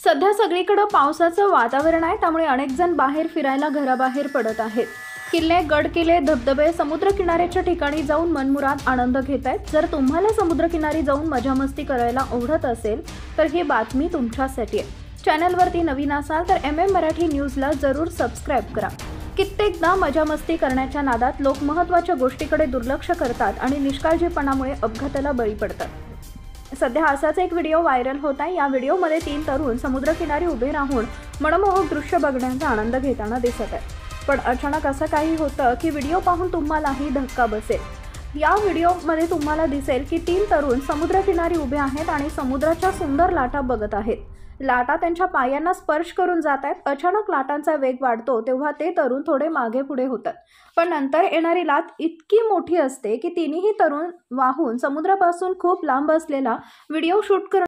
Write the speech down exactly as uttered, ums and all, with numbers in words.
सध्या सगळीकडे पावसाचं वातावरण आहे, त्यामुळे अनेक जण बाहेर फिरायला घराबाहेर पडत आहेत। किल्ले, गडकिल्ले, धबधबे, समुद्रकिनाऱ्याच्या ठिकाणी जाऊन मनमुराद आनंद घेत आहेत। जर तुम्हाला समुद्रकिनारी जाऊन मजा मस्ती करायला आवडत असेल तर ही बातमी तुमच्यासाठी आहे। चॅनलवरती नवीन असाल तर एम एम मराठी न्यूजला जरूर सबस्क्राइब करा। कित्येकदा मजा मस्ती करण्याच्या नादात लोक महत्त्वाच्या गोष्टीकडे दुर्लक्ष करतात आणि निष्काळजीपणामुळे अपघाताला बळी पडतात। सध्या असाच एक व्हिडिओ व्हायरल होत आहे। या व्हिडिओमध्ये तीन तरुण समुद्रकिनारी उभे राहून मनमोहक दृश्य बघण्याचा आनंद घेताना दिसत आहेत। पण अचानक असं काही होतं की व्हिडिओ पाहून तुम्हालाही धक्का बसेल। या व्हिडिओमध्ये तुम्हाला दिसेल की तीन तरुण समुद्रकिनारी उभे आहेत आणि समुद्राच्या सुंदर लाटा बघत आहेत। लाटा त्यांच्या पायांना स्पर्श करून जात आहेत। अचानक लाटांचा वेग वाढतो तेव्हा ते तरुण थोडे मागे पुढे होतात, पण नंतर येणारी लाट इतकी मोठी असते की तिन्ही तरुण वाहून समुद्रापासून खूप लांब असलेला व्हिडिओ शूट कर